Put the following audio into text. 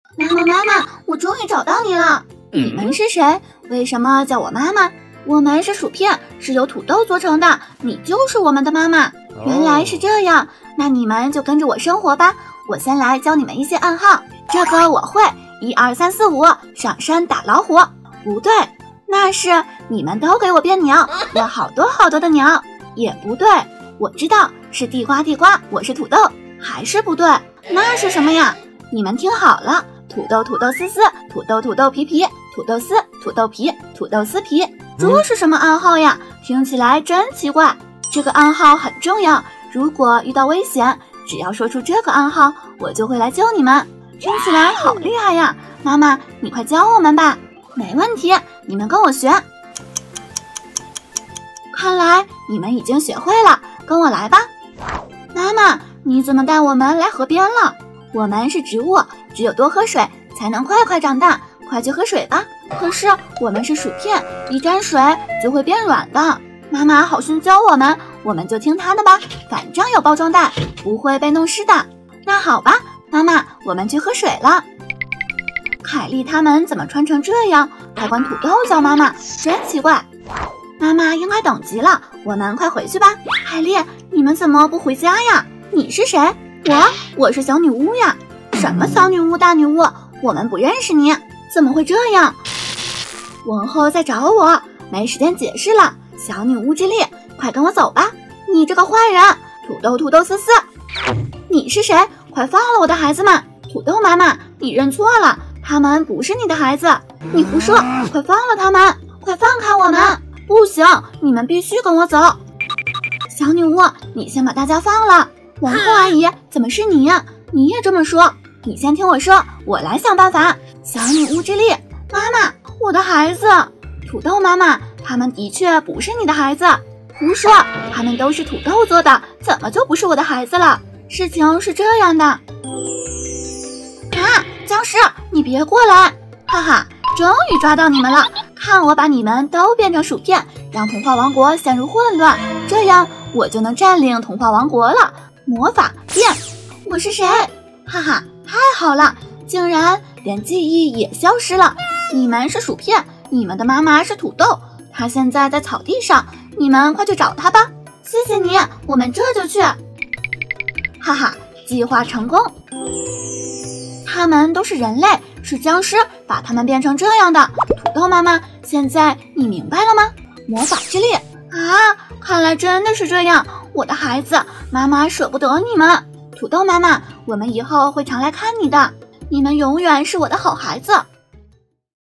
妈妈，我终于找到你了。你们是谁？为什么叫我妈妈？我们是薯片，是由土豆做成的，你就是我们的妈妈。原来是这样，那你们就跟着我生活吧。我先来教你们一些暗号，这个我会，1、2、3、4、5，上山打老虎。不对，那是你们都给我变鸟，要好多好多的鸟。也不对，我知道是地瓜，我是土豆。还是不对，那是什么呀？你们听好了，土豆丝丝，土豆皮，土豆丝，土豆皮，土豆丝皮。这是什么暗号呀？听起来真奇怪。这个暗号很重要，如果遇到危险，只要说出这个暗号，我就会来救你们。听起来好厉害呀！妈妈，你快教我们吧。没问题，你们跟我学。看来你们已经学会了，跟我来吧。妈妈，你怎么带我们来河边了？我们是植物，只有多喝水才能快长大，快去喝水吧。可是我们是薯片，一沾水就会变软的。妈妈好心教我们就听她的吧，反正有包装袋，不会被弄湿的。那好吧，妈妈，我们去喝水了。凯莉他们怎么穿成这样，还管土豆叫妈妈，真奇怪。妈妈应该等急了，我们快回去吧。凯莉，你们怎么不回家呀？你是谁？我是小女巫呀。什么小女巫大女巫？我们不认识你，怎么会这样？王后在找我，没时间解释了。小女巫之力，快跟我走吧。你这个坏人，土豆丝丝，你是谁？快放了我的孩子们。土豆妈妈，你认错了，他们不是你的孩子。你胡说，快放了他们，快放开我们。不行，你们必须跟我走。小女巫，你先把大家放了。王后阿姨，怎么是你呀？你也这么说？你先听我说，我来想办法。小女巫之力，妈妈，我的孩子。土豆妈妈，他们的确不是你的孩子。胡说，他们都是土豆做的，怎么就不是我的孩子了？事情是这样的。啊，僵尸，你别过来！哈哈，终于抓到你们了！看我把你们都变成薯片，让童话王国陷入混乱，这样我就能占领童话王国了。魔法变，我是谁？哈哈，太好了，竟然连记忆也消失了。你们是薯片，你们的妈妈是土豆，她现在在草地上，你们快去找她吧。谢谢你，我们这就去。哈哈，计划成功。他们都是人类，是僵尸把他们变成这样的。土豆妈妈，现在你明白了吗？魔法之力啊，看来真的是这样。我的孩子，妈妈舍不得你们。土豆妈妈，我们以后会常来看你的，你们永远是我的好孩子。